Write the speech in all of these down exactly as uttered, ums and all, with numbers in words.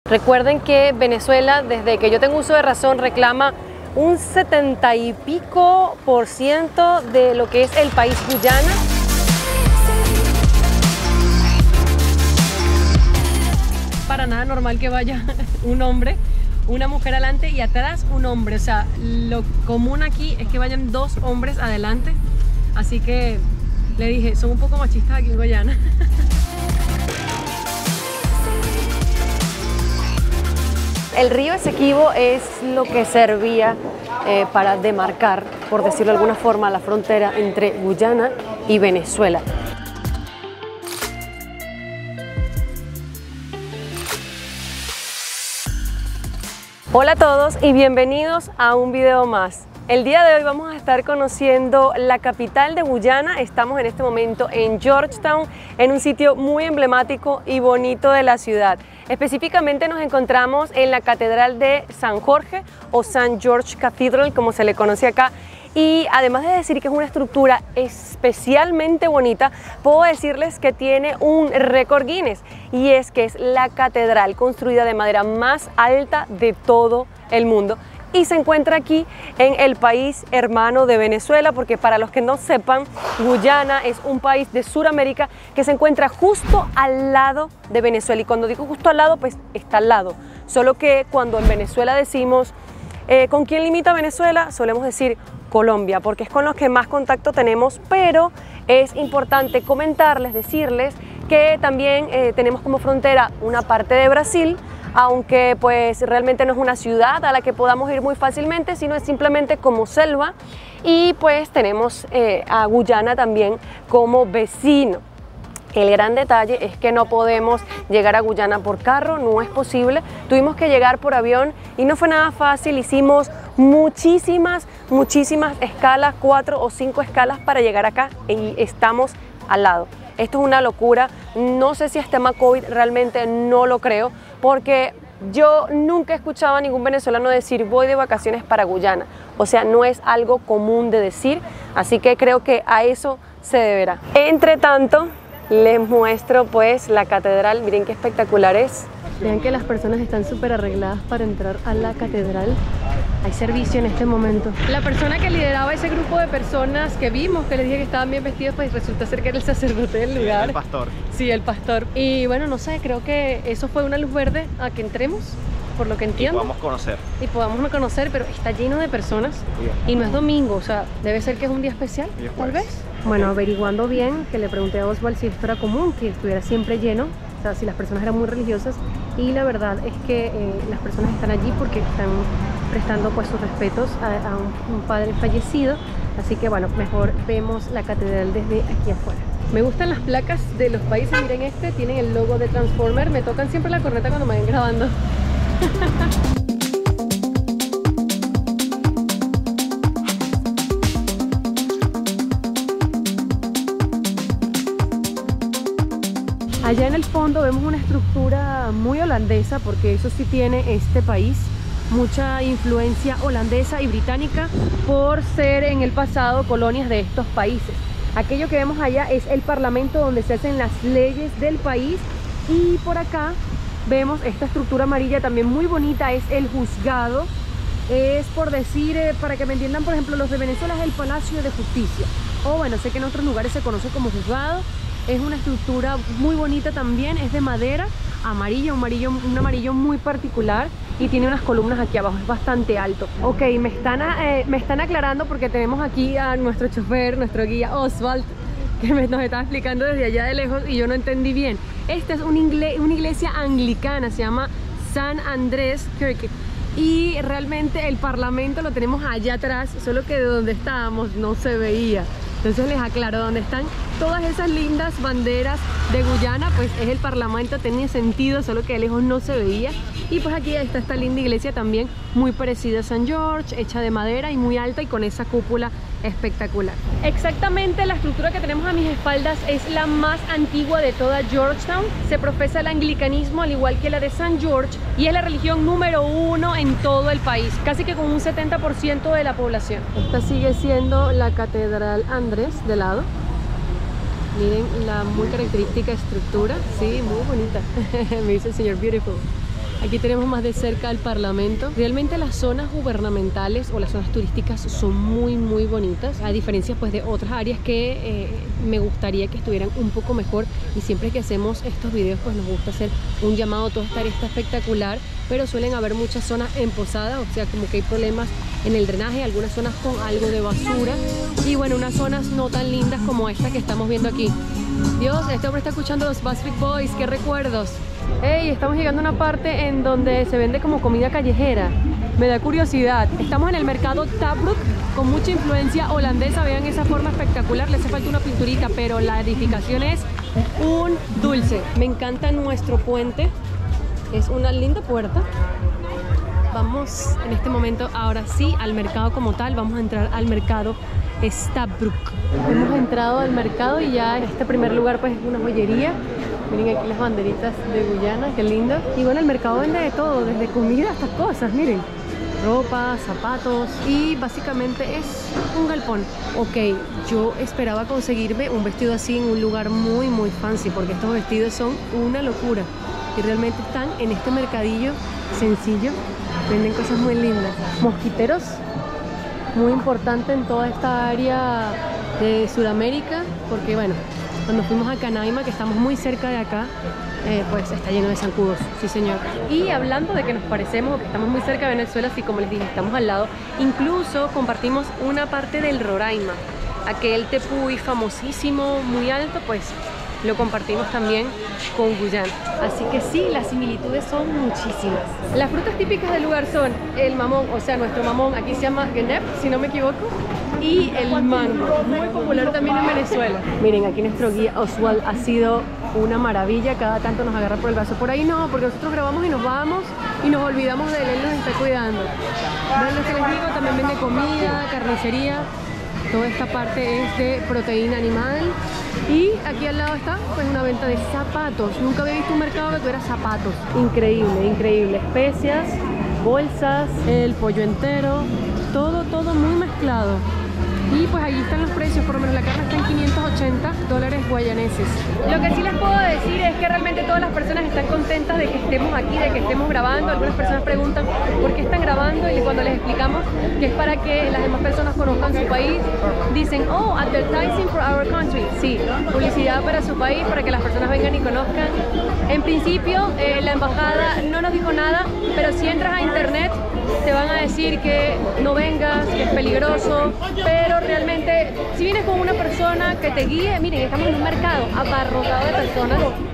Recuerden que Venezuela, desde que yo tengo uso de razón, reclama un setenta y pico por ciento de lo que es el país Guyana. Para nada normal que vaya un hombre, una mujer adelante y atrás un hombre. O sea, lo común aquí es que vayan dos hombres adelante. Así que le dije, son un poco machistas aquí en Guyana. El río Esequibo es lo que servía eh, para demarcar, por decirlo de alguna forma, la frontera entre Guyana y Venezuela. Hola a todos y bienvenidos a un video más. El día de hoy vamos a estar conociendo la capital de Guyana. Estamos en este momento en Georgetown, en un sitio muy emblemático y bonito de la ciudad. Específicamente nos encontramos en la Catedral de San Jorge o Saint George Cathedral, como se le conoce acá. Y además de decir que es una estructura especialmente bonita, puedo decirles que tiene un récord Guinness, y es que es la catedral construida de madera más alta de todo el mundo. Y se encuentra aquí en el país hermano de Venezuela, porque para los que no sepan, Guyana es un país de Sudamérica que se encuentra justo al lado de Venezuela. Y cuando digo justo al lado, pues está al lado. Solo que cuando en Venezuela decimos eh, ¿con quién limita Venezuela?, solemos decir Colombia, porque es con los que más contacto tenemos, pero es importante comentarles, decirles que también eh, tenemos como frontera una parte de Brasil, aunque pues realmente no es una ciudad a la que podamos ir muy fácilmente, sino es simplemente como selva, y pues tenemos eh, a Guyana también como vecino. El gran detalle es que no podemos llegar a Guyana por carro, no es posible. Tuvimos que llegar por avión y no fue nada fácil. Hicimos muchísimas, muchísimas escalas, cuatro o cinco escalas para llegar acá, y estamos al lado. Esto es una locura. No sé si es tema COVID, realmente no lo creo, porque yo nunca he escuchado a ningún venezolano decir voy de vacaciones para Guyana. O sea, no es algo común de decir, así que creo que a eso se deberá. Entre tanto, les muestro pues la catedral. Miren qué espectacular es. Vean que las personas están súper arregladas para entrar a la catedral. Hay servicio en este momento. La persona que lideraba ese grupo de personas que vimos, que les dije que estaban bien vestidos, pues resulta ser que era el sacerdote del lugar. El pastor. Sí, el pastor. Y bueno, no sé, creo que eso fue una luz verde a que entremos, por lo que entiendo. Y podamos conocer. Y podamos conocer, pero está lleno de personas. Bien. Y no es domingo, o sea, debe ser que es un día especial, tal vez. Bueno, averiguando bien, que le pregunté a Oswald si esto era común, que estuviera siempre lleno, o sea, si las personas eran muy religiosas, y la verdad es que eh, las personas están allí porque están prestando pues sus respetos a, a un, un padre fallecido, así que bueno, mejor vemos la catedral desde aquí afuera. Me gustan las placas de los países, miren este, tienen el logo de Transformer, me tocan siempre la corneta cuando me ven grabando. Allá en el fondo vemos una estructura muy holandesa, porque eso sí tiene este país, mucha influencia holandesa y británica por ser en el pasado colonias de estos países. Aquello que vemos allá es el parlamento donde se hacen las leyes del país, y por acá vemos esta estructura amarilla también muy bonita, es el juzgado. Es por decir, eh, para que me entiendan, por ejemplo, los de Venezuela es el Palacio de Justicia, o bueno, sé que en otros lugares se conoce como juzgado. Es una estructura muy bonita también, es de madera, amarillo, un amarillo, un amarillo muy particular, y tiene unas columnas aquí abajo, es bastante alto. Ok, me están, eh, me están aclarando porque tenemos aquí a nuestro chofer, nuestro guía Oswald, que me, nos estaba explicando desde allá de lejos y yo no entendí bien. Esta es una, igle, una iglesia anglicana, se llama San Andrés Kirk, y realmente el parlamento lo tenemos allá atrás, solo que de donde estábamos no se veía. Entonces les aclaro, donde están todas esas lindas banderas de Guyana, pues es el parlamento, tenía sentido, solo que de lejos no se veía. Y pues aquí está esta linda iglesia también, muy parecida a San George, hecha de madera y muy alta, y con esa cúpula espectacular. Exactamente, la estructura que tenemos a mis espaldas es la más antigua de toda Georgetown. Se profesa el anglicanismo al igual que la de San George, y es la religión número uno en todo el país, casi que con un setenta por ciento de la población. Esta sigue siendo la Catedral Andrés de lado. Miren la muy característica estructura, sí, muy bonita. Me dice el señor Beautiful. Aquí tenemos más de cerca el Parlamento. Realmente las zonas gubernamentales o las zonas turísticas son muy muy bonitas, a diferencia pues de otras áreas que eh, me gustaría que estuvieran un poco mejor, y siempre que hacemos estos videos pues nos gusta hacer un llamado. Toda esta área está espectacular, pero suelen haber muchas zonas empozadas, o sea como que hay problemas en el drenaje, algunas zonas con algo de basura y bueno, unas zonas no tan lindas como esta que estamos viendo aquí. Dios, este hombre está escuchando los Backstreet Boys, qué recuerdos. Hey, estamos llegando a una parte en donde se vende como comida callejera. Me da curiosidad. Estamos en el mercado Tabruk, con mucha influencia holandesa. Vean esa forma espectacular. Le hace falta una pinturita, pero la edificación es un dulce. Me encanta nuestro puente. Es una linda puerta. Vamos en este momento, ahora sí, al mercado como tal. Vamos a entrar al mercado Stabroek. Hemos entrado al mercado y ya en este primer lugar pues es una joyería. Miren aquí las banderitas de Guyana, qué lindo. Y bueno, el mercado vende de todo, desde comida hasta cosas, miren. Ropa, zapatos y básicamente es un galpón. Ok, yo esperaba conseguirme un vestido así en un lugar muy muy fancy, porque estos vestidos son una locura. Y realmente están en este mercadillo sencillo. Venden cosas muy lindas. Mosquiteros, muy importante en toda esta área de Sudamérica, porque bueno, cuando fuimos a Canaima, que estamos muy cerca de acá, eh, pues está lleno de zancudos, sí señor. Y hablando de que nos parecemos, que estamos muy cerca de Venezuela, así como les dije, estamos al lado, incluso compartimos una parte del Roraima, aquel tepuy famosísimo, muy alto, pues lo compartimos también con Guyana. Así que sí, las similitudes son muchísimas. Las frutas típicas del lugar son el mamón, o sea, nuestro mamón, aquí se llama genep, si no me equivoco, y el mango, muy popular también en Venezuela. Miren, aquí nuestro guía Oswald ha sido una maravilla, cada tanto nos agarra por el brazo. Por ahí no, porque nosotros grabamos y nos vamos y nos olvidamos de él, él nos está cuidando. ¿Ven lo que les digo? También vende comida, carnicería. Toda esta parte es de proteína animal. Y aquí al lado está pues una venta de zapatos. Nunca había visto un mercado que tuviera zapatos. Increíble, increíble. Especias, bolsas, el pollo entero, todo, todo muy mezclado. Y pues allí están los precios, por lo menos la carne está en quinientos ochenta dólares guayaneses. Lo que sí les puedo decir es que realmente todas las personas están contentas de que estemos aquí, de que estemos grabando. Algunas personas preguntan por qué están grabando, y cuando les explicamos que es para que las demás personas conozcan su país, dicen, oh, advertising for our country. Sí, publicidad para su país, para que las personas vengan y conozcan. En principio, eh, la embajada no nos dijo nada, pero si entras a internet te van a decir que no vengas, que es peligroso, pero realmente si vienes con una persona que te guíe, miren, estamos en un mercado abarrotado de personas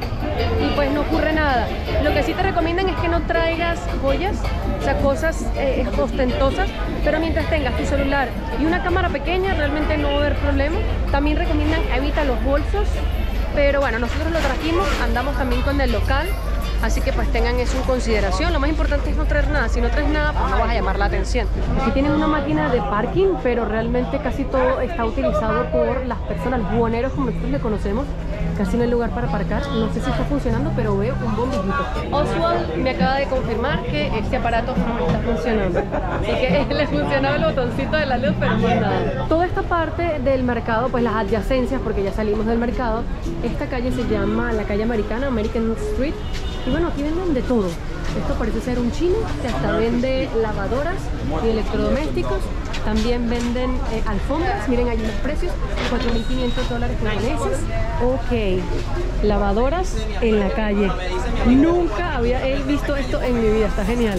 y pues no ocurre nada. Lo que sí te recomiendan es que no traigas joyas, o sea, cosas eh, ostentosas, pero mientras tengas tu celular y una cámara pequeña realmente no va a haber problema. También recomiendan evita los bolsos, pero bueno, nosotros lo trajimos, andamos también con el local. Así que pues tengan eso en consideración. Lo más importante es no traer nada. Si no traes nada, pues no vas a llamar la atención. Aquí tienen una máquina de parking, pero realmente casi todo está utilizado por las personas, los buhoneros como nosotros le conocemos. Casi no hay lugar para aparcar. No sé si está funcionando, pero veo un bombillito. Oswald me acaba de confirmar que este aparato no está funcionando. Así que le funcionaba el botoncito de la luz, pero no nada. Toda esta parte del mercado, pues las adyacencias, porque ya salimos del mercado. Esta calle se llama la calle americana, American Street. Y bueno, aquí venden de todo. Esto parece ser un chino que hasta vende lavadoras y electrodomésticos. También venden eh, alfombras. Miren allí los precios, cuatro mil quinientos dólares guayaneses. Ok, lavadoras en la calle. Nunca había he visto esto en mi vida, está genial.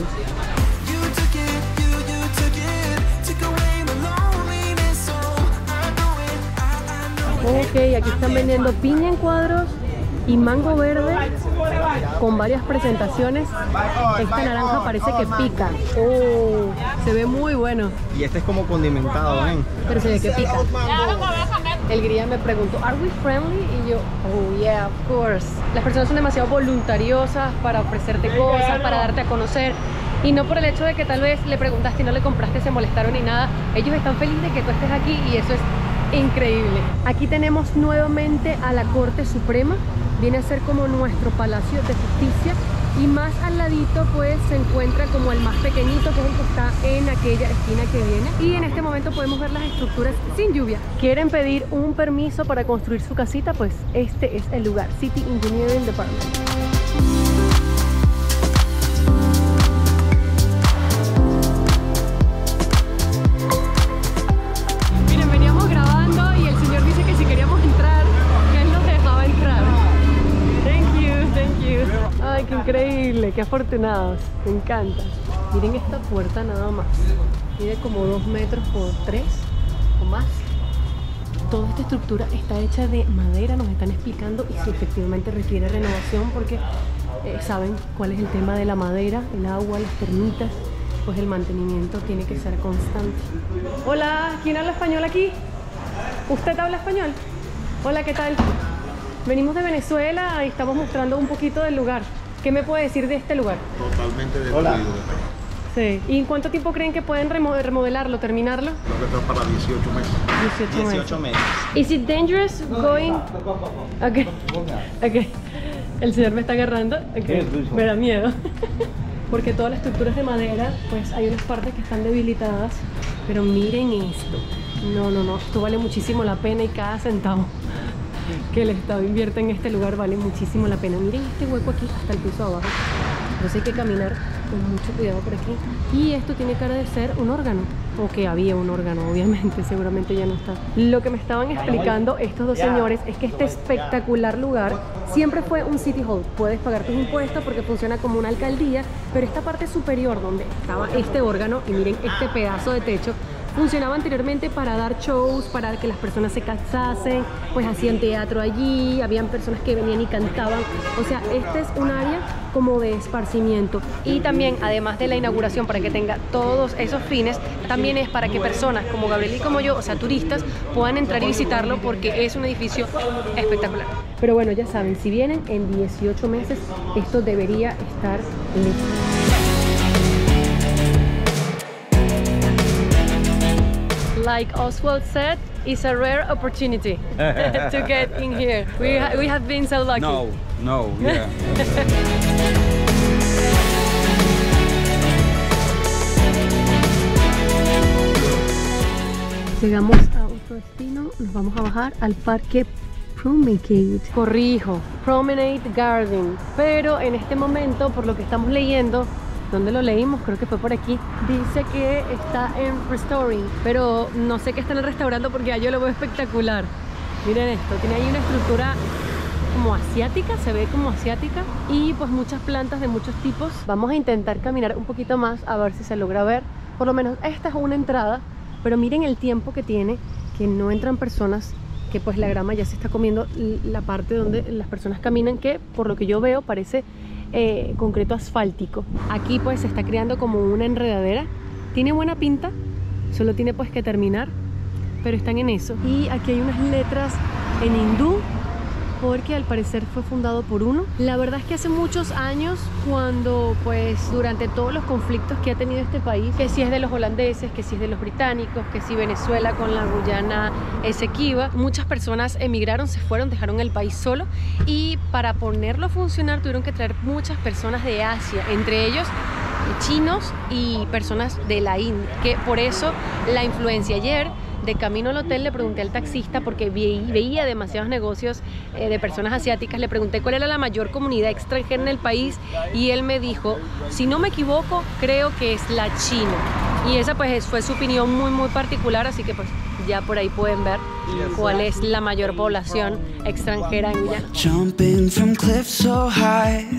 Ok, aquí están vendiendo piña en cuadros y mango verde con varias presentaciones. Esta naranja parece que pica. Oh, se ve muy bueno. Y este es como condimentado, ¿eh? Pero se ve que pica. El guía me preguntó, ¿Are we friendly? Y yo, oh yeah, of course. Las personas son demasiado voluntariosas para ofrecerte cosas, para darte a conocer. Y no por el hecho de que tal vez le preguntaste y no le compraste, se molestaron ni nada. Ellos están felices de que tú estés aquí y eso es increíble. Aquí tenemos nuevamente a la Corte Suprema. Viene a ser como nuestro Palacio de Justicia. Y más al ladito pues se encuentra como el más pequeñito, que es el que está en aquella esquina que viene. Y en este momento podemos ver las estructuras sin lluvia. ¿Quieren pedir un permiso para construir su casita? Pues este es el lugar, City Engineering Department. afortunados, me encanta. Miren esta puerta nada más. Mide como dos metros por tres o más. Toda esta estructura está hecha de madera, nos están explicando, y si efectivamente requiere renovación porque eh, saben cuál es el tema de la madera, el agua, las termitas, pues el mantenimiento tiene que ser constante. Hola, ¿quién habla español aquí? ¿Usted habla español? Hola, ¿qué tal? Venimos de Venezuela y estamos mostrando un poquito del lugar. ¿Qué me puede decir de este lugar? Totalmente destruido. Sí. ¿Y en cuánto tiempo creen que pueden remodelarlo, terminarlo? Creo que está para dieciocho meses. dieciocho meses. Is it dangerous going? Okay. Okay. El señor me está agarrando. Okay. Me da miedo. Porque toda la estructura es de madera, pues hay unas partes que están debilitadas. Pero miren esto. No, no, no. Esto vale muchísimo la pena y cada centavo que el Estado invierte en este lugar vale muchísimo la pena. Miren este hueco aquí hasta el piso abajo. Entonces hay que caminar con mucho cuidado por aquí. Y esto tiene cara de ser un órgano. O que había un órgano, obviamente, seguramente ya no está. Lo que me estaban explicando estos dos señores es que este espectacular lugar siempre fue un city hall. Puedes pagar tus impuestos porque funciona como una alcaldía, pero esta parte superior donde estaba este órgano, y miren este pedazo de techo, funcionaba anteriormente para dar shows, para que las personas se casasen, pues hacían teatro allí, habían personas que venían y cantaban. O sea, este es un área como de esparcimiento. Y también, además de la inauguración, para que tenga todos esos fines, también es para que personas como Gabriel y como yo, o sea, turistas, puedan entrar y visitarlo porque es un edificio espectacular. Pero bueno, ya saben, si vienen en dieciocho meses, esto debería estar listo. Like Oswald said, it's a rare opportunity to get in here. We, ha we have been so lucky. No, no, yeah. Llegamos a otro destino, nos vamos a bajar al parque Promenade. Corrijo, Promenade Garden. Pero en este momento, por lo que estamos leyendo, ¿dónde lo leímos? Creo que fue por aquí. Dice que está en restoring, pero no sé qué está en el restaurante porque ya yo lo veo espectacular. Miren esto, tiene ahí una estructura como asiática, se ve como asiática, y pues muchas plantas de muchos tipos. Vamos a intentar caminar un poquito más a ver si se logra ver. Por lo menos esta es una entrada, pero miren el tiempo que tiene, que no entran personas, que pues la grama ya se está comiendo la parte donde las personas caminan, que por lo que yo veo parece Eh, concreto asfáltico. Aquí pues se está creando como una enredadera. Tiene buena pinta, solo tiene pues que terminar, pero están en eso. Y aquí hay unas letras en hindú, porque al parecer fue fundado por uno. La verdad es que hace muchos años, cuando pues durante todos los conflictos que ha tenido este país, que si es de los holandeses, que si es de los británicos, que si Venezuela con la Guyana Esequiba, muchas personas emigraron, se fueron, dejaron el país solo, y para ponerlo a funcionar tuvieron que traer muchas personas de Asia, entre ellos chinos y personas de la India, que por eso la influencia. Ayer de camino al hotel le pregunté al taxista, porque vi, veía demasiados negocios eh, de personas asiáticas, le pregunté cuál era la mayor comunidad extranjera en el país, y él me dijo, si no me equivoco, creo que es la china. Y esa pues fue su opinión muy muy particular, así que pues ya por ahí pueden ver cuál es la mayor población extranjera en Guyana. Jumping from cliffs so high,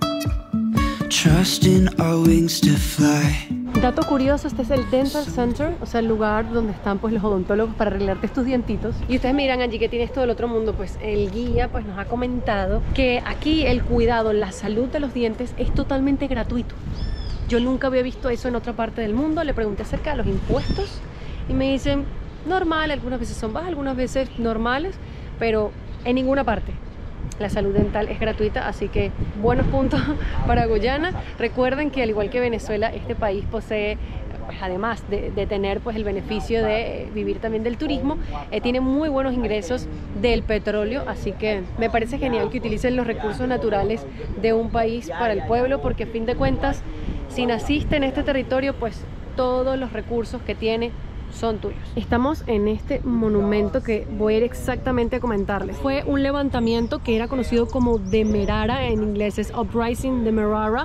trusting our wings to fly. Dato curioso, este es el Dental Center, o sea, el lugar donde están pues los odontólogos para arreglarte tus dientitos. Y ustedes miran allí que tienes todo el otro mundo, pues el guía pues nos ha comentado que aquí el cuidado, la salud de los dientes es totalmente gratuito. Yo nunca había visto eso en otra parte del mundo. Le pregunté acerca de los impuestos y me dicen, normal, algunas veces son bajas, algunas veces normales, pero en ninguna parte la salud dental es gratuita, así que buenos puntos para Guyana. Recuerden que al igual que Venezuela, este país posee, pues, además de, de tener pues el beneficio de eh, vivir también del turismo, eh, tiene muy buenos ingresos del petróleo, así que me parece genial que utilicen los recursos naturales de un país para el pueblo, porque a fin de cuentas, si naciste en este territorio, pues todos los recursos que tiene son tuyos. Estamos en este monumento que voy a ir exactamente a comentarles. Fue un levantamiento que era conocido como Demerara, en inglés es Uprising Demerara,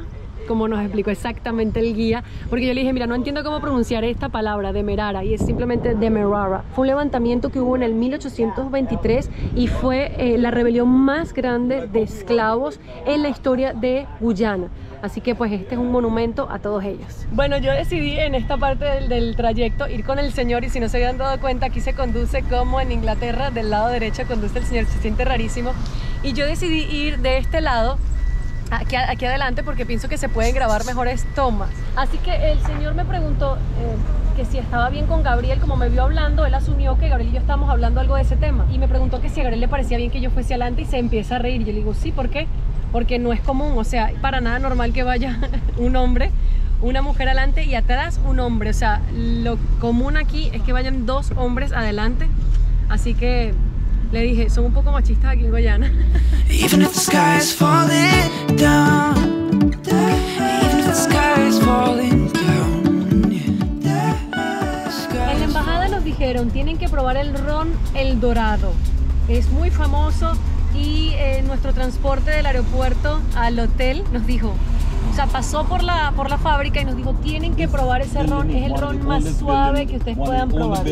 como nos explicó exactamente el guía, porque yo le dije, mira, no entiendo cómo pronunciar esta palabra, Demerara, y es simplemente Demerara. Fue un levantamiento que hubo en el mil ochocientos veintitrés y fue eh, la rebelión más grande de esclavos en la historia de Guyana. Así que pues este es un monumento a todos ellos. Bueno, yo decidí en esta parte del, del trayecto ir con el señor, y si no se habían dado cuenta, aquí se conduce como en Inglaterra, del lado derecho conduce el señor, se siente rarísimo. Y yo decidí ir de este lado, aquí, aquí adelante, porque pienso que se pueden grabar mejores tomas. Así que el señor me preguntó eh, que si estaba bien con Gabriel, como me vio hablando, él asumió que Gabriel y yo estábamos hablando algo de ese tema. Y me preguntó que si a Gabriel le parecía bien que yo fuese adelante, y se empieza a reír. Yo le digo, sí, ¿por qué? Porque no es común, o sea, para nada normal que vaya un hombre, una mujer adelante y atrás un hombre. O sea, lo común aquí es que vayan dos hombres adelante. Así que le dije, son un poco machistas aquí en Guyana. Even if the sky is falling down, even if the sky is falling down, yeah. En la embajada nos dijeron, tienen que probar el ron El Dorado. Es muy famoso. Y eh, nuestro transporte del aeropuerto al hotel nos dijo, o sea, pasó por la, por la fábrica y nos dijo, tienen que probar ese ron, es el ron más suave que ustedes puedan probar.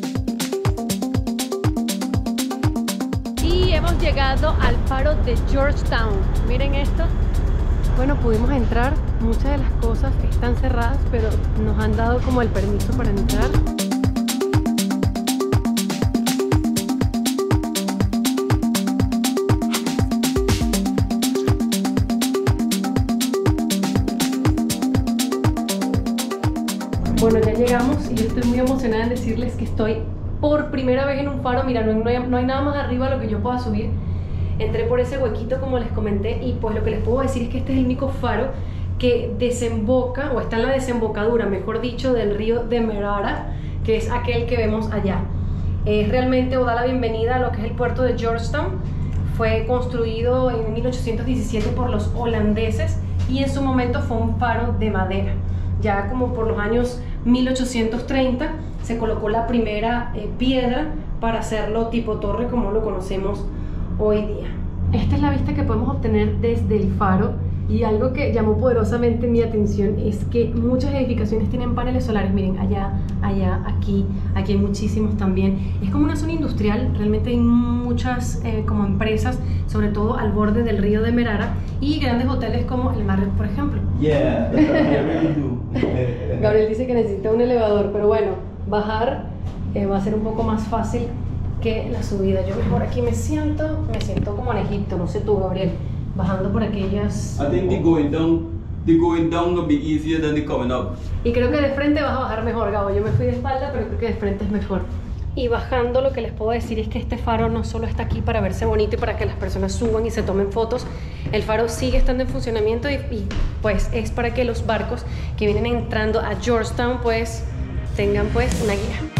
Y hemos llegado al faro de Georgetown. Miren esto. Bueno, pudimos entrar, muchas de las cosas están cerradas, pero nos han dado como el permiso para entrar. Bueno, ya llegamos y yo estoy muy emocionada en decirles que estoy por primera vez en un faro. Mira, no hay, no hay nada más arriba a lo que yo pueda subir. Entré por ese huequito como les comenté, y pues lo que les puedo decir es que este es el único faro que desemboca, o está en la desembocadura, mejor dicho, del río Demerara, que es aquel que vemos allá. Es realmente, o da la bienvenida a lo que es el puerto de Georgetown. Fue construido en mil ochocientos diecisiete por los holandeses y en su momento fue un faro de madera. Ya como por los años mil ochocientos treinta se colocó la primera eh, piedra para hacerlo tipo torre como lo conocemos hoy día. Esta es la vista que podemos obtener desde el faro, y algo que llamó poderosamente mi atención es que muchas edificaciones tienen paneles solares. Miren, allá, allá, aquí, aquí hay muchísimos también. Es como una zona industrial, realmente hay muchas eh, como empresas, sobre todo al borde del río Demerara, y grandes hoteles como el Marriott, por ejemplo. Yeah, I really do. Gabriel dice que necesita un elevador, pero bueno, bajar eh, va a ser un poco más fácil que la subida. Yo mejor aquí me siento, me siento como en Egipto, no sé tú, Gabriel, bajando por aquellas... I think the going down, the going down will be easier than the coming up. Y creo que de frente vas a bajar mejor, Gabo. Yo me fui de espalda, pero creo que de frente es mejor. Y bajando, lo que les puedo decir es que este faro no solo está aquí para verse bonito y para que las personas suban y se tomen fotos. El faro sigue estando en funcionamiento y, y pues es para que los barcos que vienen entrando a Georgetown pues tengan pues una guía.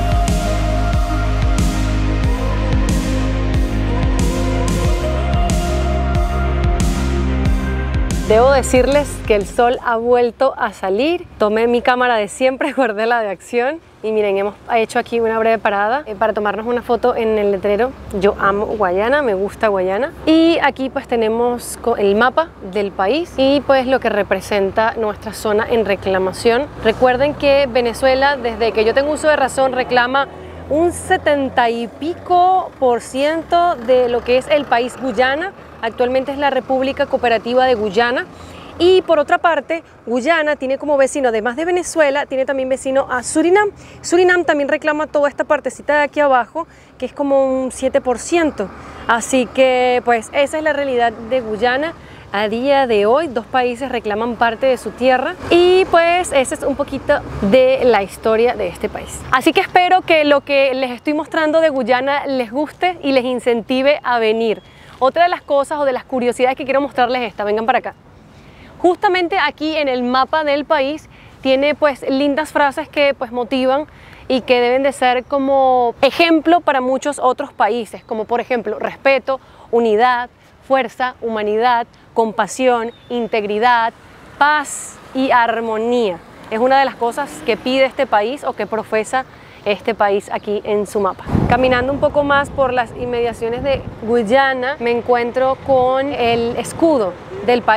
Debo decirles que el sol ha vuelto a salir. Tomé mi cámara de siempre, guardé la de acción. Y miren, hemos hecho aquí una breve parada eh, para tomarnos una foto en el letrero. Yo amo Guayana, me gusta Guayana. Y aquí pues tenemos el mapa del país y pues lo que representa nuestra zona en reclamación. Recuerden que Venezuela, desde que yo tengo uso de razón, reclama un setenta y pico por ciento de lo que es el país Guyana. Actualmente es la República Cooperativa de Guyana. Y por otra parte, Guyana tiene como vecino, además de Venezuela, tiene también vecino a Surinam. Surinam también reclama toda esta partecita de aquí abajo, que es como un siete por ciento. Así que pues esa es la realidad de Guyana. A día de hoy, dos países reclaman parte de su tierra y pues esa es un poquito de la historia de este país. Así que espero que lo que les estoy mostrando de Guyana les guste y les incentive a venir. Otra de las cosas o de las curiosidades que quiero mostrarles es esta, vengan para acá. Justamente aquí en el mapa del país tiene pues lindas frases que pues motivan y que deben de ser como ejemplo para muchos otros países, como por ejemplo respeto, unidad, fuerza, humanidad, compasión, integridad, paz y armonía. Es una de las cosas que pide este país o que profesa este país aquí en su mapa. Caminando un poco más por las inmediaciones de Guyana, me encuentro con el escudo del país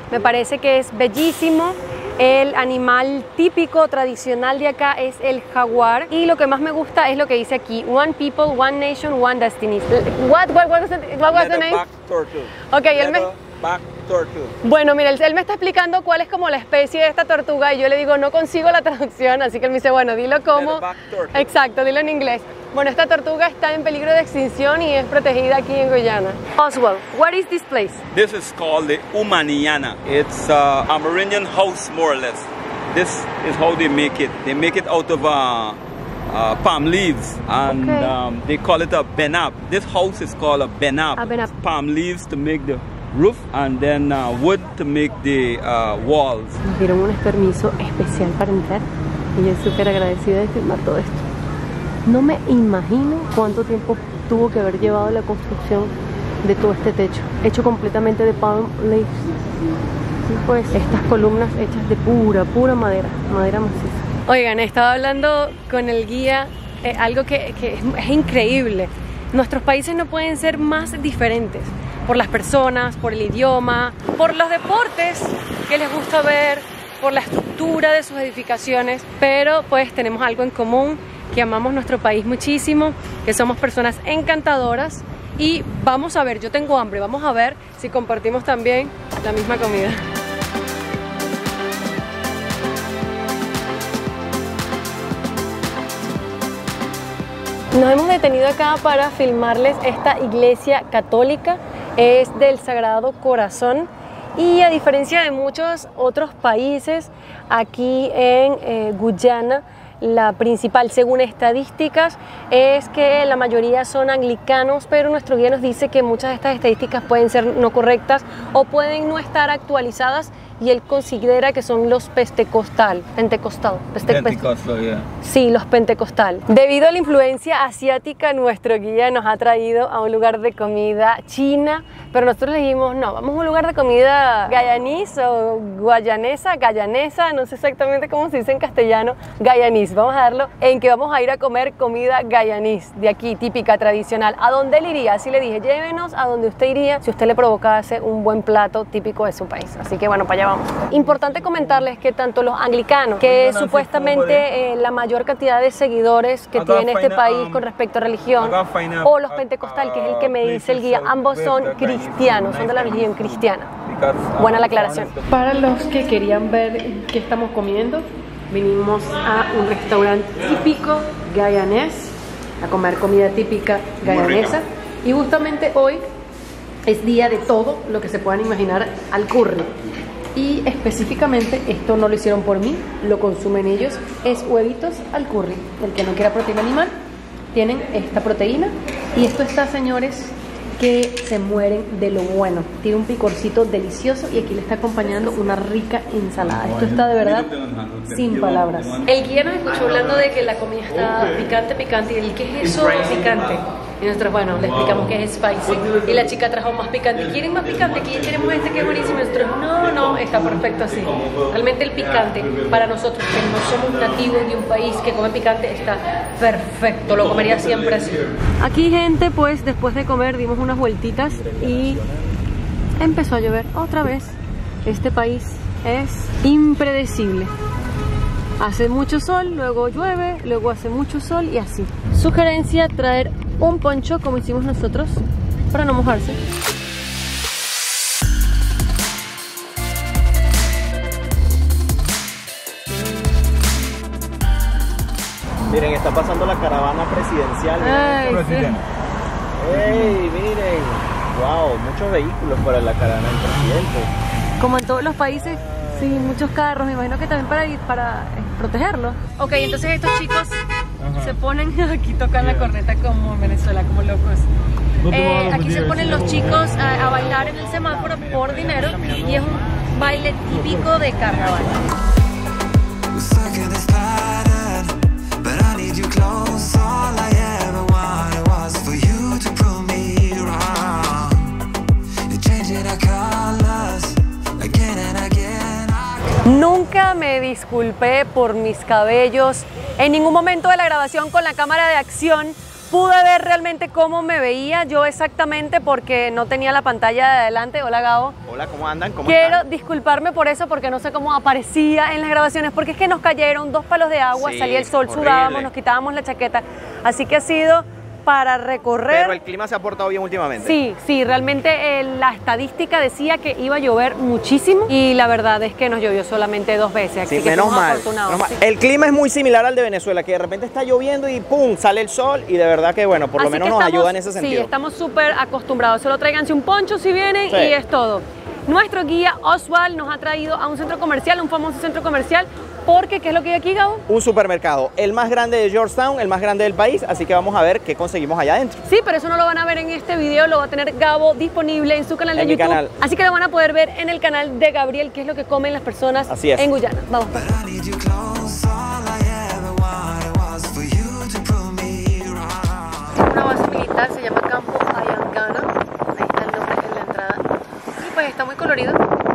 me parece que es bellísimo. El animal típico, tradicional de acá es el jaguar. Y lo que más me gusta es lo que dice aquí: One people, one nation, one destiny. What, what, what was the, what was the name? Leatherback turtle. Ok, él me... Leatherback turtle. Bueno, mira, él, él me está explicando cuál es como la especie de esta tortuga y yo le digo, no consigo la traducción, así que él me dice, bueno, dilo como... Leatherback turtle. Exacto, dilo en inglés. Bueno, esta tortuga está en peligro de extinción y es protegida aquí en Guyana. Oswald, what is this place? This is called the Umaniana. It's uh, a Amerindian house, more or less. This is how they make it. They make it out of uh, uh, palm leaves, and Okay. um, they call it a benab. This house is called a benab. A benab. Palm leaves to make the roof, and then uh, wood to make the uh, walls. Nos dieron un permiso especial para entrar y yo estoy súper agradecida de filmar todo esto. No me imagino cuánto tiempo tuvo que haber llevado la construcción de todo este techo, hecho completamente de palm leaves. Y pues estas columnas hechas de pura, pura madera, madera maciza. Oigan, estaba hablando con el guía, eh, algo que, que es, es increíble. Nuestros países no pueden ser más diferentes por las personas, por el idioma, por los deportes que les gusta ver, por la estructura de sus edificaciones, pero pues tenemos algo en común, que amamos nuestro país muchísimo, que somos personas encantadoras y vamos a ver, yo tengo hambre, vamos a ver si compartimos también la misma comida. Nos hemos detenido acá para filmarles esta iglesia católica, es del Sagrado Corazón. Y a diferencia de muchos otros países, aquí en eh, Guyana, la principal, según estadísticas, es que la mayoría son anglicanos, pero nuestro guía nos dice que muchas de estas estadísticas pueden ser no correctas o pueden no estar actualizadas, y él considera que son los pentecostal, pentecostal, peste- Pentecostal, yeah. Sí, los pentecostal. Debido a la influencia asiática, nuestro guía nos ha traído a un lugar de comida china, pero nosotros le dijimos, no, vamos a un lugar de comida gayanís o guayanesa, gayanesa, no sé exactamente cómo se dice en castellano, gayanís. Vamos a darlo en que vamos a ir a comer comida gayanís, de aquí, típica, tradicional. ¿A dónde él iría? Así le dije, llévenos a donde usted iría si usted le provocase un buen plato típico de su país. Así que bueno, para allá vamos. Importante comentarles que tanto los anglicanos, que es supuestamente eh, la mayor cantidad de seguidores que tiene este país con respecto a religión, o los pentecostal, que es el que me dice el guía, ambos son cristianos, son de la religión cristiana. Buena la aclaración. Para los que querían ver qué estamos comiendo, vinimos a un restaurante típico gayanés a comer comida típica gayanesa, y justamente hoy es día de todo lo que se puedan imaginar al curry. Y específicamente, esto no lo hicieron por mí, lo consumen ellos, es huevitos al curry. El que no quiera proteína animal, tienen esta proteína. Y esto está, señores, que se mueren de lo bueno. Tiene un picorcito delicioso y aquí le está acompañando una rica ensalada. Esto está de verdad sin palabras. El guía nos escuchó hablando de que la comida está picante, picante. Y él, ¿qué es eso picante? Y nosotros, bueno, le explicamos que es spicy. Y la chica trajo más picante. ¿Quieren más picante? Aquí queremos este que es buenísimo. Y nosotros, no, no, está perfecto así. Realmente el picante, para nosotros que no somos nativos de un país que come picante, está perfecto. Lo comería siempre así. Aquí, gente, pues después de comer dimos unas vueltitas y empezó a llover otra vez. Este país es impredecible. Hace mucho sol, luego llueve, luego hace mucho sol y así. Sugerencia, traer un poncho como hicimos nosotros para no mojarse. Miren, está pasando la caravana presidencial. Ay, sí. ¡Ey, miren! ¡Wow! Muchos vehículos para la caravana del presidente. Como en todos los países, sí, muchos carros, me imagino que también para, para eh, protegerlos. Ok, entonces estos chicos se ponen, aquí tocan la corneta como en Venezuela, como locos. Eh, aquí se ponen los chicos a, a bailar en el semáforo por dinero y es un baile típico de carnaval. Nunca me disculpé por mis cabellos en ningún momento de la grabación con la cámara de acción, pude ver realmente cómo me veía yo exactamente porque no tenía la pantalla de adelante. Hola, Gabo. Hola, ¿cómo andan? ¿Cómo Quiero están? disculparme por eso porque no sé cómo aparecía en las grabaciones, porque es que nos cayeron dos palos de agua, Sí, salía el sol, horrible. sudábamos, nos quitábamos la chaqueta, así que ha sido para recorrer. Pero el clima se ha portado bien últimamente. Sí, sí, realmente eh, la estadística decía que iba a llover muchísimo y la verdad es que nos llovió solamente dos veces, así Sí, que menos somos mal, afortunados. menos mal. Sí. El clima es muy similar al de Venezuela, que de repente está lloviendo y ¡pum! Sale el sol y de verdad que bueno, por lo Así menos que nos estamos- ayuda en ese Sí, sentido. estamos súper acostumbrados. Solo tráiganse un poncho si vienen Sí. y es todo. Nuestro guía Oswald nos ha traído a un centro comercial, un famoso centro comercial, porque ¿qué es lo que hay aquí, Gabo? Un supermercado, el más grande de Georgetown, el más grande del país, así que vamos a ver qué conseguimos allá adentro. Sí, pero eso no lo van a ver en este video, lo va a tener Gabo disponible en su canal de En mi YouTube. canal. Así que lo van a poder ver en el canal de Gabriel, que es lo que comen las personas Así es. en Guyana. Vamos. But I need you close. All I ever wanted was for you to prove me wrong. Una base militar, se llama Campo Ayangana. Ahí está el nombre en la entrada. Y pues está muy colorido.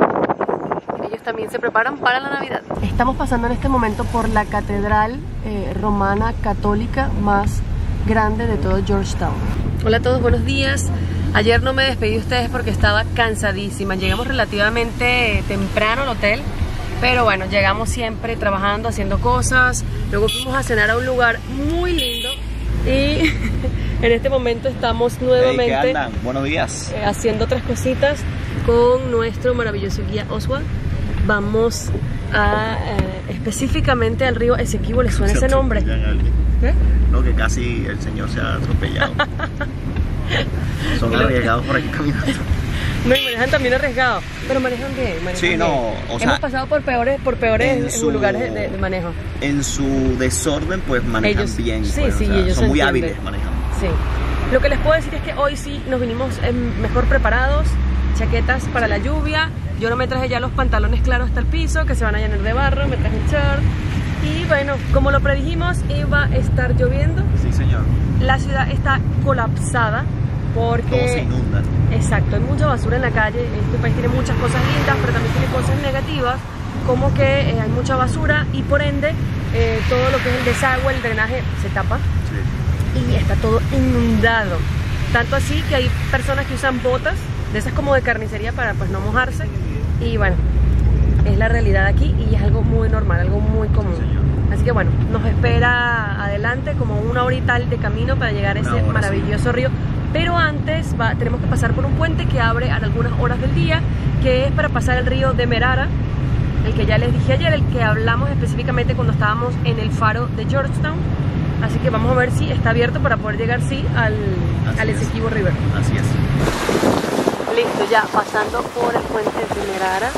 Ellos también se preparan para la Navidad. Estamos pasando en este momento por la catedral eh, romana católica más grande de todo Georgetown. Hola a todos, buenos días. Ayer no me despedí de ustedes porque estaba cansadísima. Llegamos relativamente temprano al hotel, pero bueno, llegamos siempre trabajando, haciendo cosas. Luego fuimos a cenar a un lugar muy lindo y en este momento estamos nuevamente Hey, ¿qué andan? Buenos días. eh, haciendo otras cositas con nuestro maravilloso guía Oswald. Vamos a eh, específicamente al río Esequibo. ¿Le suena ese nombre? ¿Eh? No, que casi el señor se ha atropellado. Son arriesgados por aquí caminando. No, y manejan también arriesgado, pero manejan bien. Manejan Sí, bien. no, o sea, hemos pasado por peores, por peores en eh, su- lugares de, de manejo. En su desorden, pues manejan Ellos- bien. sí, pues, o sí, sea, ellos son muy entienden. hábiles manejando. Sí. Lo que les puedo decir es que hoy sí nos vinimos eh, mejor preparados, chaquetas para la lluvia. Yo no me traje ya los pantalones claros hasta el piso, que se van a llenar de barro, me traje el short. Y bueno, como lo predijimos, iba a estar lloviendo. Sí, señor. La ciudad está colapsada porque... Todo se inunda. Exacto, hay mucha basura en la calle. Este país tiene muchas cosas lindas, pero también tiene cosas negativas, como que eh, hay mucha basura y por ende eh, todo lo que es el desagüe, el drenaje se tapa Sí. y está todo inundado. Tanto así que hay personas que usan botas, de esas como de carnicería para pues no mojarse. Y bueno, es la realidad aquí y es algo muy normal, algo muy común. Así que bueno, nos espera adelante como una horita de camino para llegar a Una ese hora, maravilloso río. Pero antes va, tenemos que pasar por un puente que abre a algunas horas del día, que es para pasar el río de Merara, el que ya les dije ayer, el que hablamos específicamente cuando estábamos en el faro de Georgetown. Así que vamos a ver si está abierto para poder llegar sí al, Así al es. Esequibo River. Así es. Listo, ya pasando por el puente de Merara.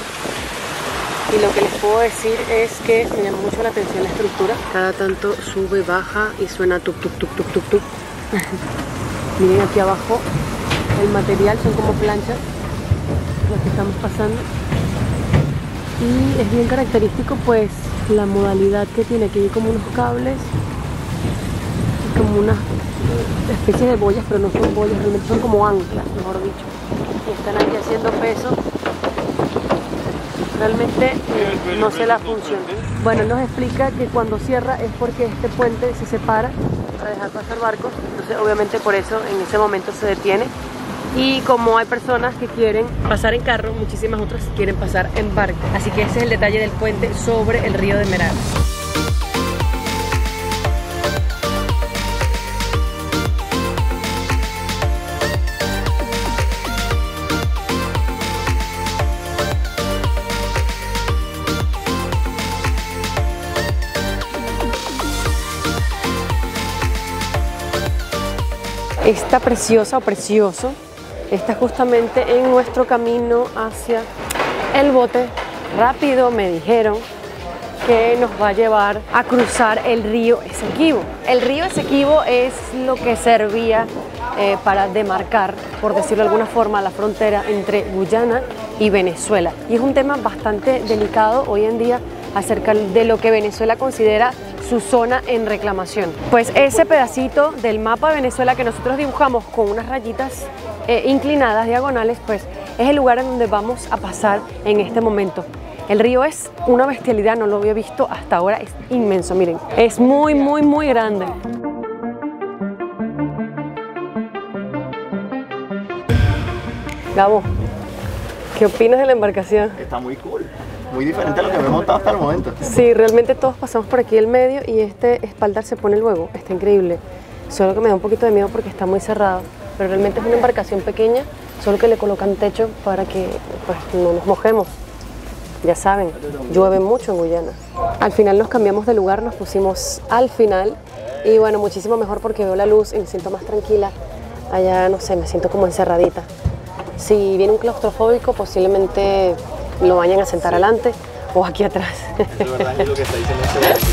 Y lo que les puedo decir es que me llama mucho la atención la estructura. Cada tanto sube, baja y suena tuk tuk tuk tuk tuk tuk. Miren aquí abajo el material, son como planchas las que estamos pasando. Y es bien característico pues la modalidad que tiene, aquí hay como unos cables, como unas eh, especies de boyas, pero no son boyas, realmente son como anclas, mejor dicho. Y están aquí haciendo peso. Realmente eh, no sé la función. Bueno, nos explica que cuando cierra es porque este puente se separa para dejar pasar barcos, entonces obviamente por eso en ese momento se detiene. Y como hay personas que quieren pasar en carro, muchísimas otras quieren pasar en barco. Así que ese es el detalle del puente sobre el río de Merara. Esta preciosa o precioso está justamente en nuestro camino hacia el bote rápido. Me dijeron que nos va a llevar a cruzar el río Esequibo. El río Esequibo es lo que servía eh, para demarcar, por decirlo de alguna forma, la frontera entre Guyana y Venezuela. Y es un tema bastante delicado hoy en día acerca de lo que Venezuela considera su zona en reclamación. Pues ese pedacito del mapa de Venezuela que nosotros dibujamos con unas rayitas eh, inclinadas, diagonales, pues es el lugar en donde vamos a pasar en este momento. El río es una bestialidad, no lo había visto hasta ahora, es inmenso, miren, es muy, muy, muy grande. Gabo, ¿qué opinas de la embarcación? Está muy cool. Muy diferente a lo que me he montado hasta el momento. Sí, realmente todos pasamos por aquí el medio y este espaldar se pone luego. Está increíble. Solo que me da un poquito de miedo porque está muy cerrado. Pero realmente es una embarcación pequeña, solo que le colocan techo para que pues, no nos mojemos. Ya saben, llueve mucho en Guyana. Al final nos cambiamos de lugar, nos pusimos al final. Y bueno, muchísimo mejor porque veo la luz y me siento más tranquila. Allá, no sé, me siento como encerradita. Si viene un claustrofóbico, posiblemente lo vayan a sentar adelante o aquí atrás. Es verdad, es lo que está diciendo este hombre.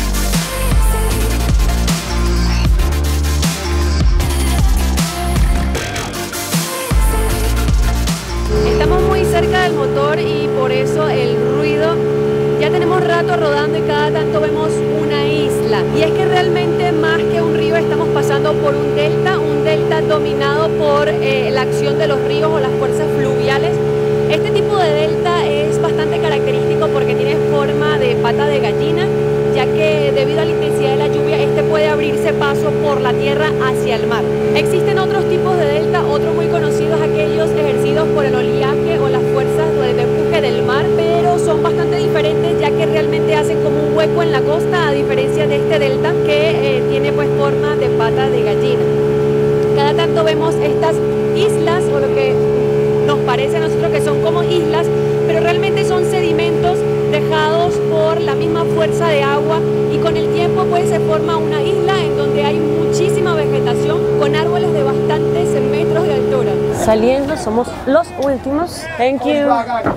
Estamos muy cerca del motor y por eso el ruido. Ya tenemos rato rodando y cada tanto vemos una isla. Y es que realmente más que un río estamos pasando por un delta, un delta dominado por eh, la acción de los ríos o las fuerzas fluviales. Este tipo de delta es bastante característico porque tiene forma de pata de gallina, ya que debido a la intensidad de la lluvia, este puede abrirse paso por la tierra hacia el mar. Existen otros tipos de delta, otros muy conocidos, aquellos ejercidos por el oleaje o las fuerzas de empuje del mar, pero son bastante diferentes ya que realmente hacen como un hueco en la costa, a diferencia de este delta que eh, tiene pues forma de pata de gallina. Cada tanto vemos estas islas, o lo que nos parece a nosotros que son como islas, pero realmente son sedimentos dejados por la misma fuerza de agua y con el tiempo pues se forma una isla en donde hay muchísima vegetación con árboles de bastantes metros de altura. Saliendo, somos los últimos. Thank you.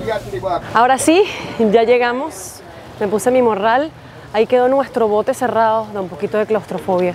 Ahora sí, ya llegamos. Me puse mi morral. Ahí quedó nuestro bote cerrado, da un poquito de claustrofobia.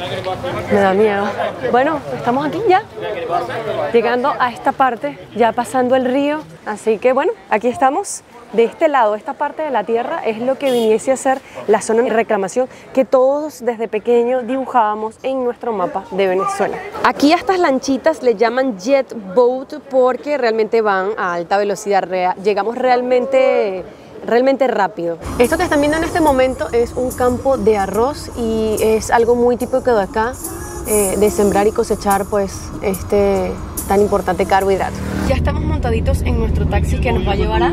Me da miedo. Bueno, estamos aquí ya, llegando a esta parte, ya pasando el río. Así que bueno, aquí estamos. De este lado, esta parte de la tierra es lo que viniese a ser la zona de reclamación que todos desde pequeños dibujábamos en nuestro mapa de Venezuela. Aquí a estas lanchitas le llaman jet boat porque realmente van a alta velocidad, llegamos realmente... realmente rápido. Esto que están viendo en este momento es un campo de arroz y es algo muy típico de acá, eh, de sembrar y cosechar pues este tan importante carbohidrato. Ya estamos montaditos en nuestro taxi que nos va a llevar a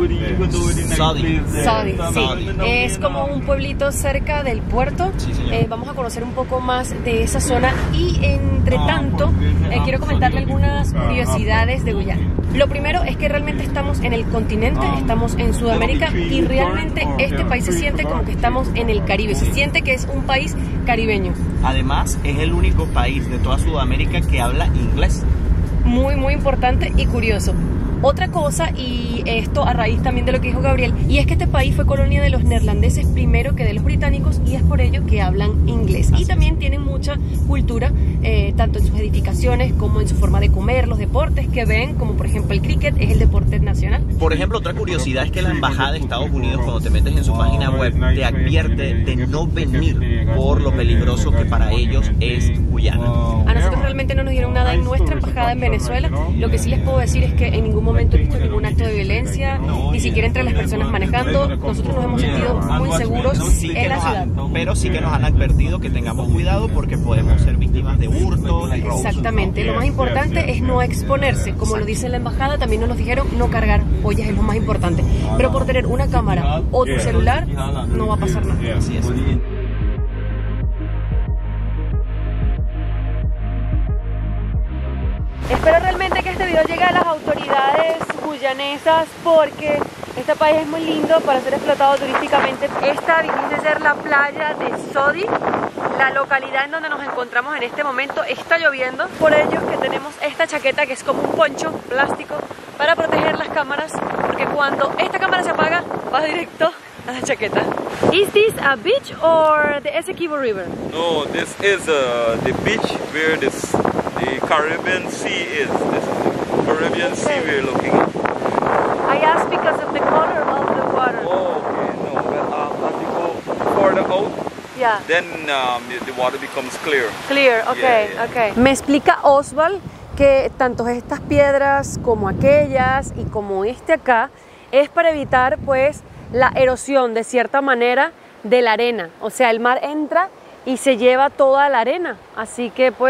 Saudi. Saudi, sí. Es como un pueblito cerca del puerto. Sí, señor. Eh, vamos a conocer un poco más de esa zona y entre tanto eh, quiero comentarle algunas curiosidades de Guyana. Lo primero es que realmente estamos en el continente, estamos en Sudamérica y realmente este país se siente como que estamos en el Caribe, se siente que es un país caribeño. Además, es el único país de toda Sudamérica que habla inglés. Muy, muy importante y curioso. Otra cosa, y esto a raíz también de lo que dijo Gabriel, y es que este país fue colonia de los neerlandeses primero que de los británicos y es por ello que hablan inglés. Y también tienen mucha cultura, eh, tanto en sus edificaciones como en su forma de comer, los deportes que ven, como por ejemplo el cricket, es el deporte nacional. Por ejemplo, otra curiosidad es que la Embajada de Estados Unidos, cuando te metes en su página web, te advierte de no venir por lo peligroso que para ellos es Guyana. A nosotros realmente no nos dieron nada en nuestra embajada en Venezuela. Lo que sí les puedo decir es que en ningún momento he visto ningún acto de violencia, ni siquiera entre las personas manejando. Nosotros nos hemos sentido muy seguros Sí que en la nos ciudad. han, pero sí que nos han advertido que tengamos cuidado porque podemos ser víctimas de hurtos y robos. Exactamente, lo más importante es no exponerse, como lo dice la embajada, también nos lo dijeron, no cargar joyas es lo más importante, pero por tener una cámara o tu celular no va a pasar nada. Así es. Espero realmente que este video llegue a las autoridades guyanesas porque este país es muy lindo para ser explotado turísticamente. Esta dice ser la playa de Saudi, la localidad en donde nos encontramos en este momento. Está lloviendo, por ello que tenemos esta chaqueta que es como un poncho plástico para proteger las cámaras, porque cuando esta cámara se apaga va directo a la chaqueta. Is this a beach or the Essequibo River? No, this is uh, the beach where this, the Caribbean Sea is. This is the Caribbean Sea Okay. we're looking at. I asked because of the color of the water. Oh, okay, no. Well, uh, as you go further out, Yeah. then um, the, the water becomes clear. Clear, ok, Yeah, yeah. ok. Me explica Oswald que tanto estas piedras como aquellas y como este acá es para evitar pues la erosión de cierta manera de la arena. O sea, el mar entra y se lleva toda la arena. Así que pues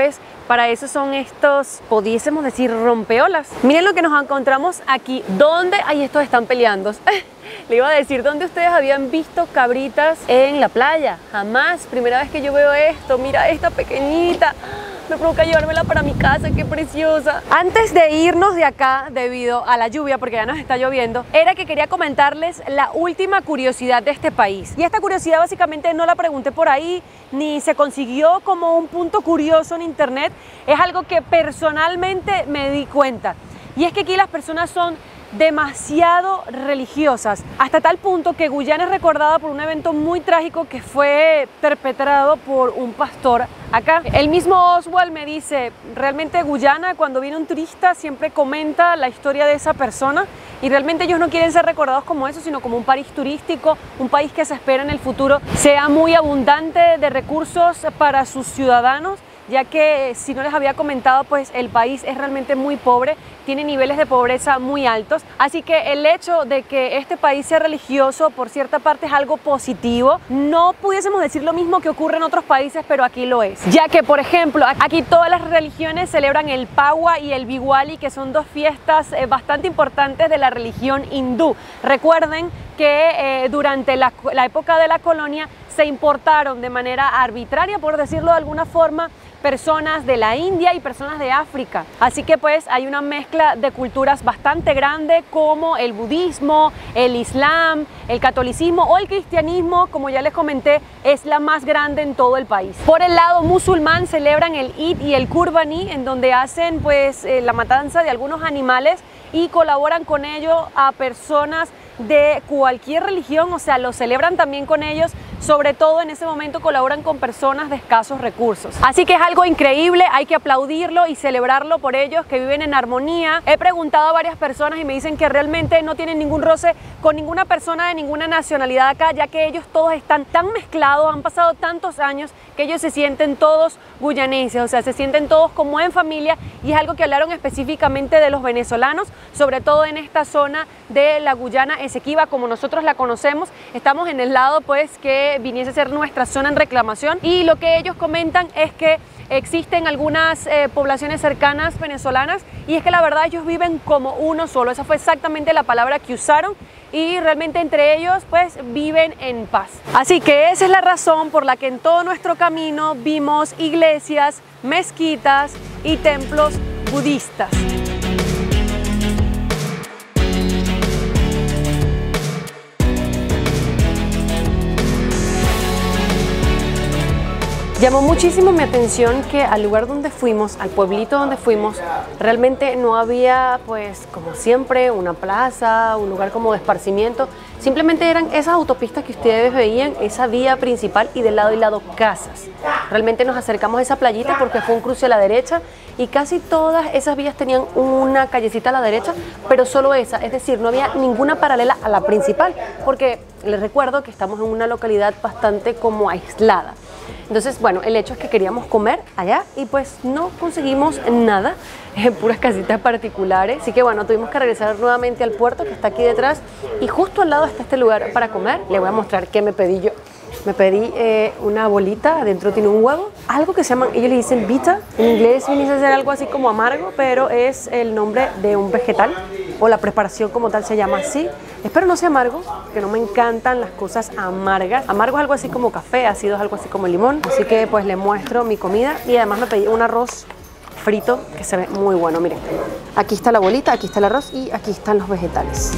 Para eso son estos, pudiésemos decir, rompeolas. Miren lo que nos encontramos aquí. ¿Dónde? Ay, estos están peleando. Le iba a decir, ¿dónde ustedes habían visto cabritas en la playa? Jamás. Primera vez que yo veo esto. Mira esta pequeñita. Me provoca llevármela para mi casa, qué preciosa. Antes de irnos de acá, debido a la lluvia, porque ya nos está lloviendo, era que quería comentarles la última curiosidad de este país. Y esta curiosidad básicamente no la pregunté por ahí, ni se consiguió como un punto curioso en internet. Es algo que personalmente me di cuenta. Y es que aquí las personas son demasiado religiosas, hasta tal punto que Guyana es recordada por un evento muy trágico que fue perpetrado por un pastor acá. El mismo Oswald me dice, realmente Guyana, cuando viene un turista, siempre comenta la historia de esa persona, y realmente ellos no quieren ser recordados como eso, sino como un país turístico, un país que se espera en el futuro sea muy abundante de recursos para sus ciudadanos, ya que, si no les había comentado, pues el país es realmente muy pobre, tiene niveles de pobreza muy altos, así que el hecho de que este país sea religioso, por cierta parte, es algo positivo. No pudiésemos decir lo mismo que ocurre en otros países, pero aquí lo es, ya que, por ejemplo, aquí todas las religiones celebran el Pawa y el Diwali, que son dos fiestas eh, bastante importantes de la religión hindú. Recuerden que eh, durante la, la época de la colonia se importaron de manera arbitraria, por decirlo de alguna forma, personas de la India y personas de África. Así que pues hay una mezcla de culturas bastante grande, como el budismo, el islam, el catolicismo o el cristianismo, como ya les comenté, es la más grande en todo el país. Por el lado musulmán celebran el Eid y el Qurbani, en donde hacen pues eh, la matanza de algunos animales y colaboran con ello a personas de cualquier religión, o sea, lo celebran también con ellos, sobre todo en ese momento colaboran con personas de escasos recursos. Así que es algo increíble, hay que aplaudirlo y celebrarlo por ellos, que viven en armonía. He preguntado a varias personas y me dicen que realmente no tienen ningún roce con ninguna persona de ninguna nacionalidad acá, ya que ellos todos están tan mezclados, han pasado tantos años que ellos se sienten todos guyanenses, o sea, se sienten todos como en familia, y es algo que hablaron específicamente de los venezolanos, sobre todo en esta zona de la Guyana Esequiba, como nosotros la conocemos. Estamos en el lado pues que viniese a ser nuestra zona en reclamación, y lo que ellos comentan es que existen algunas eh, poblaciones cercanas venezolanas, y es que la verdad ellos viven como uno solo. Esa fue exactamente la palabra que usaron, y realmente entre ellos pues viven en paz. Así que esa es la razón por la que en todo nuestro camino vimos iglesias, mezquitas y templos budistas. Llamó muchísimo mi atención que al lugar donde fuimos, al pueblito donde fuimos, realmente no había, pues como siempre, una plaza, un lugar como de esparcimiento. Simplemente eran esas autopistas que ustedes veían, esa vía principal, y de lado y lado casas. Realmente nos acercamos a esa playita porque fue un cruce a la derecha, y casi todas esas vías tenían una callecita a la derecha, pero solo esa, es decir, no había ninguna paralela a la principal, porque les recuerdo que estamos en una localidad bastante como aislada. Entonces, bueno, el hecho es que queríamos comer allá y pues no conseguimos nada, eh, puras casitas particulares. Así que bueno, tuvimos que regresar nuevamente al puerto, que está aquí detrás, y justo al lado está este lugar para comer. Les voy a mostrar qué me pedí yo. Me pedí eh, una bolita, adentro tiene un huevo, algo que se llama, ellos le dicen bita, en inglés viene a ser algo así como amargo, pero es el nombre de un vegetal, o la preparación como tal se llama así. Espero no sea amargo, que no me encantan las cosas amargas. Amargo es algo así como café, ácido es algo así como limón. Así que pues les muestro mi comida, y además me pedí un arroz frito que se ve muy bueno. Miren, aquí está la bolita, aquí está el arroz y aquí están los vegetales.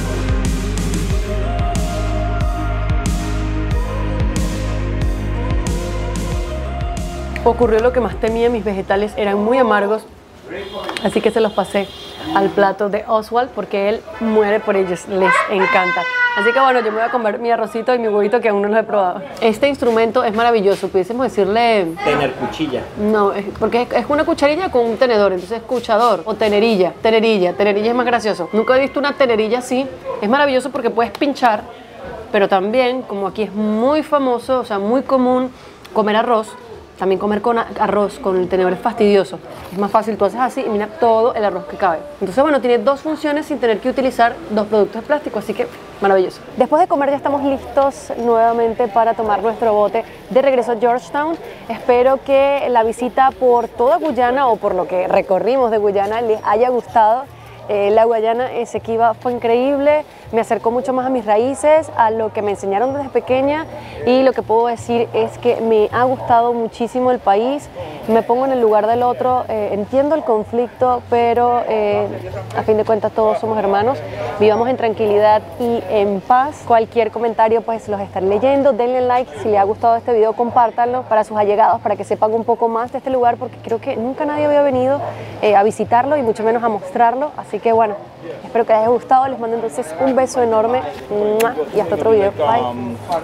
Ocurrió lo que más temía, mis vegetales eran muy amargos, así que se los pasé al plato de Oswald porque él muere por ellos, les encanta. Así que bueno, yo me voy a comer mi arrocito y mi huevito, que aún no los he probado. Este instrumento es maravilloso, pudiésemos decirle... Tener cuchilla. No, es porque es, es una cucharilla con un tenedor, entonces es cuchador o tenerilla, tenerilla, tenerilla es más gracioso. Nunca he visto una tenerilla así, es maravilloso porque puedes pinchar, pero también, como aquí es muy famoso, o sea, muy común comer arroz, también comer con arroz con el tenedor es fastidioso. Es más fácil, tú haces así y mira todo el arroz que cabe. Entonces, bueno, tiene dos funciones sin tener que utilizar dos productos de plástico, así que Maravilloso. Después de comer ya estamos listos nuevamente para tomar nuestro bote de regreso a Georgetown. Espero que la visita por toda Guyana o por lo que recorrimos de Guyana les haya gustado. Eh, la Guayana Esequiba fue increíble, me acercó mucho más a mis raíces, a lo que me enseñaron desde pequeña, y lo que puedo decir es que me ha gustado muchísimo el país. Me pongo en el lugar del otro, eh, entiendo el conflicto, pero eh, a fin de cuentas todos somos hermanos. Vivamos en tranquilidad y en paz. Cualquier comentario pues los estaré leyendo. Denle like si les ha gustado este video, compártanlo para sus allegados, para que sepan un poco más de este lugar, porque creo que nunca nadie había venido eh, a visitarlo y mucho menos a mostrarlo. Así que bueno, espero que les haya gustado. Les mando entonces un beso enorme y hasta otro video. Bye.